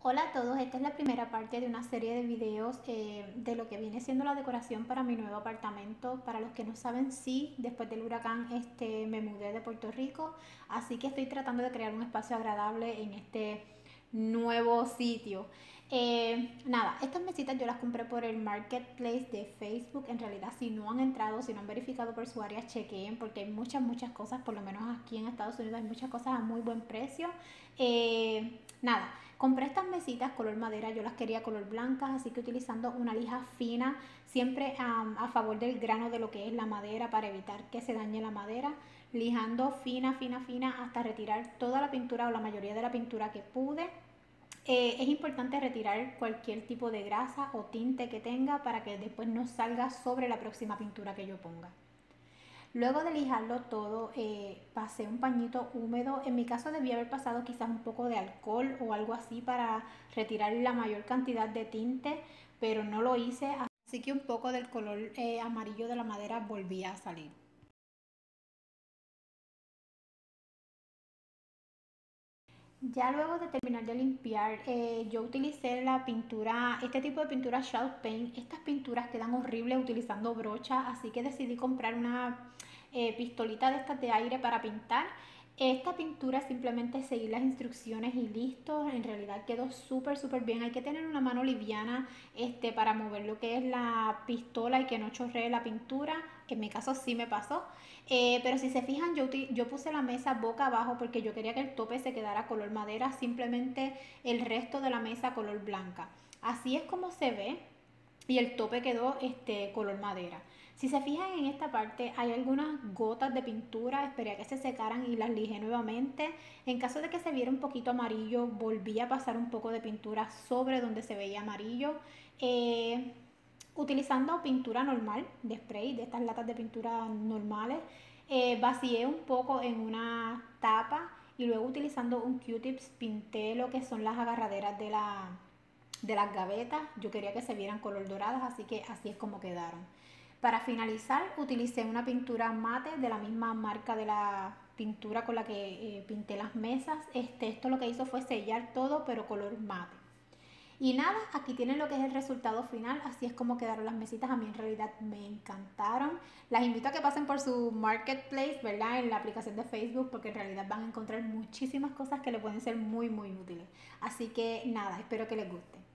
Hola a todos, esta es la primera parte de una serie de videos de lo que viene siendo la decoración para mi nuevo apartamento. Para los que no saben, sí, después del huracán me mudé de Puerto Rico, así que estoy tratando de crear un espacio agradable en este nuevo sitio. Nada, estas mesitas yo las compré por el marketplace de Facebook. En realidad, si no han entrado, si no han verificado por su área, chequeen porque hay muchas cosas, por lo menos aquí en Estados Unidos hay muchas cosas a muy buen precio. Nada, compré estas mesitas color madera, yo las quería color blancas, así que utilizando una lija fina, siempre a favor del grano de lo que es la madera para evitar que se dañe la madera, lijando fina hasta retirar toda la pintura o la mayoría de la pintura que pude. Es importante retirar cualquier tipo de grasa o tinte que tenga para que después no salga sobre la próxima pintura que yo ponga. Luego de lijarlo todo, pasé un pañito húmedo. En mi caso debía haber pasado quizás un poco de alcohol o algo así para retirar la mayor cantidad de tinte, pero no lo hice, así que un poco del color amarillo de la madera volvía a salir. Ya luego de terminar de limpiar, yo utilicé la pintura, este tipo de pintura Shell Paint. Estas pinturas quedan horribles utilizando brocha, así que decidí comprar una pistolita de estas de aire para pintar. Esta pintura es simplemente seguir las instrucciones y listo. En realidad quedó súper bien. Hay que tener una mano liviana para mover lo que es la pistola y que no chorree la pintura. En mi caso sí me pasó. Pero si se fijan, yo puse la mesa boca abajo porque yo quería que el tope se quedara color madera, simplemente el resto de la mesa color blanca. Así es como se ve y el tope quedó color madera. Si se fijan en esta parte hay algunas gotas de pintura, esperé a que se secaran y las lijé nuevamente. En caso de que se viera un poquito amarillo, volví a pasar un poco de pintura sobre donde se veía amarillo. Eh, Utilizando pintura normal de spray, de estas latas de pintura normales, vacié un poco en una tapa y luego utilizando un Q-tips pinté lo que son las agarraderas de las gavetas. Yo quería que se vieran color doradas, así que así es como quedaron. Para finalizar utilicé una pintura mate de la misma marca de la pintura con la que pinté las mesas. Esto lo que hizo fue sellar todo pero color mate. Y nada, aquí tienen lo que es el resultado final, así es como quedaron las mesitas, a mí en realidad me encantaron. Las invito a que pasen por su marketplace, ¿verdad? En la aplicación de Facebook, porque en realidad van a encontrar muchísimas cosas que le pueden ser muy útiles. Así que nada, espero que les guste.